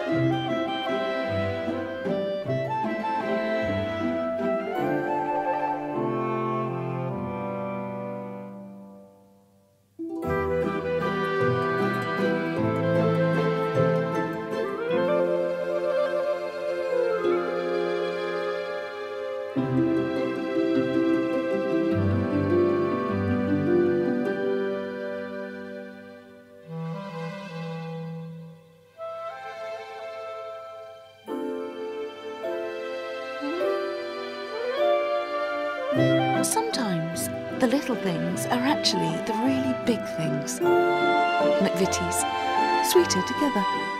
Sometimes the little things are actually the really big things. McVitie's, sweeter together.